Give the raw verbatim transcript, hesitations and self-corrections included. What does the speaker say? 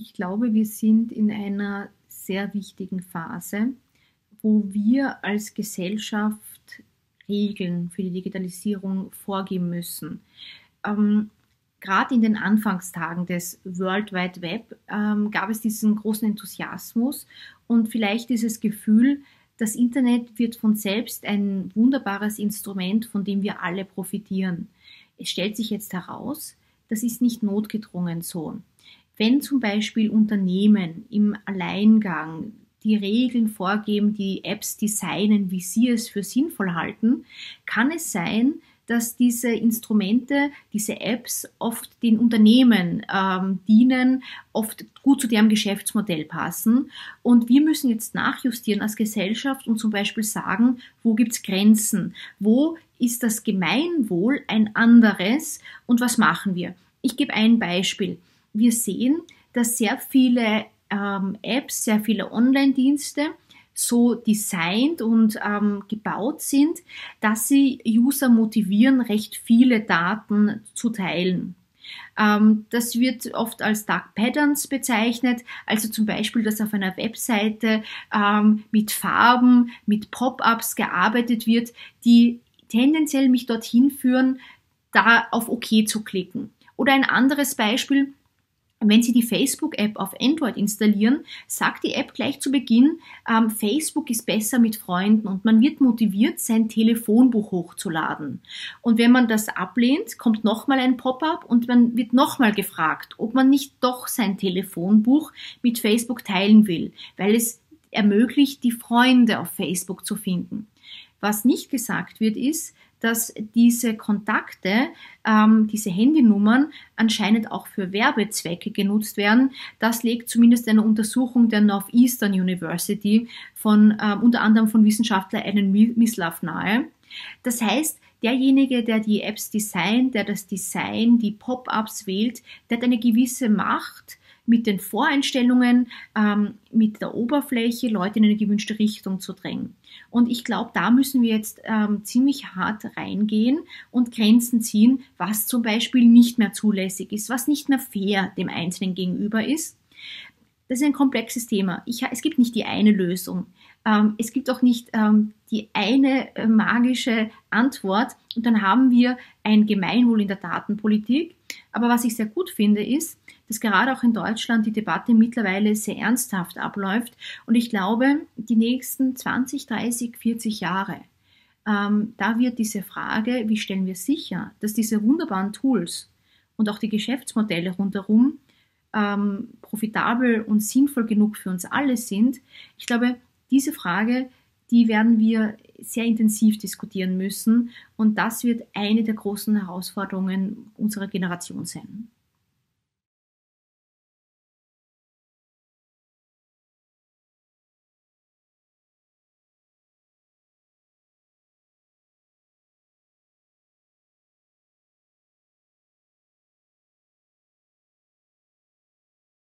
Ich glaube, wir sind in einer sehr wichtigen Phase, wo wir als Gesellschaft Regeln für die Digitalisierung vorgeben müssen. Ähm, Gerade in den Anfangstagen des World Wide Web ähm, gab es diesen großen Enthusiasmus und vielleicht dieses Gefühl, das Internet wird von selbst ein wunderbares Instrument, von dem wir alle profitieren. Es stellt sich jetzt heraus, das ist nicht notgedrungen so. Wenn zum Beispiel Unternehmen im Alleingang die Regeln vorgeben, die Apps designen, wie sie es für sinnvoll halten, kann es sein, dass diese Instrumente, diese Apps oft den Unternehmen ähm, dienen, oft gut zu deren Geschäftsmodell passen. Und wir müssen jetzt nachjustieren als Gesellschaft und zum Beispiel sagen, wo gibt es Grenzen? Wo ist das Gemeinwohl ein anderes? Und was machen wir? Ich gebe ein Beispiel. Wir sehen, dass sehr viele ähm, Apps, sehr viele Online-Dienste so designt und ähm, gebaut sind, dass sie User motivieren, recht viele Daten zu teilen. Ähm, das wird oft als Dark Patterns bezeichnet, also zum Beispiel, dass auf einer Webseite ähm, mit Farben, mit Pop-ups gearbeitet wird, die tendenziell mich dorthin führen, da auf OK zu klicken. Oder ein anderes Beispiel: Wenn Sie die Facebook-App auf Android installieren, sagt die App gleich zu Beginn, ähm, Facebook ist besser mit Freunden, und man wird motiviert, sein Telefonbuch hochzuladen. Und wenn man das ablehnt, kommt nochmal ein Pop-up und man wird nochmal gefragt, ob man nicht doch sein Telefonbuch mit Facebook teilen will, weil es ermöglicht, die Freunde auf Facebook zu finden. Was nicht gesagt wird, ist, dass diese Kontakte, ähm, diese Handynummern anscheinend auch für Werbezwecke genutzt werden. Das legt zumindest eine Untersuchung der Northeastern University von äh, unter anderem von Wissenschaftler Alan Mislav nahe. Das heißt, derjenige, der die Apps designt, der das Design, die Pop-ups wählt, der hat eine gewisse Macht, mit den Voreinstellungen, ähm, mit der Oberfläche Leute in eine gewünschte Richtung zu drängen. Und ich glaube, da müssen wir jetzt ähm, ziemlich hart reingehen und Grenzen ziehen, was zum Beispiel nicht mehr zulässig ist, was nicht mehr fair dem Einzelnen gegenüber ist. Das ist ein komplexes Thema. Ich, es gibt nicht die eine Lösung. Ähm, es gibt auch nicht ähm, die eine äh, magische Antwort, und dann haben wir ein Gemeinwohl in der Datenpolitik. Aber was ich sehr gut finde, ist, dass gerade auch in Deutschland die Debatte mittlerweile sehr ernsthaft abläuft. Und ich glaube, die nächsten zwanzig, dreißig, vierzig Jahre, ähm, da wird diese Frage, wie stellen wir sicher, dass diese wunderbaren Tools und auch die Geschäftsmodelle rundherum ähm, profitabel und sinnvoll genug für uns alle sind. Ich glaube, diese Frage, die werden wir sehr intensiv diskutieren müssen. Und das wird eine der großen Herausforderungen unserer Generation sein.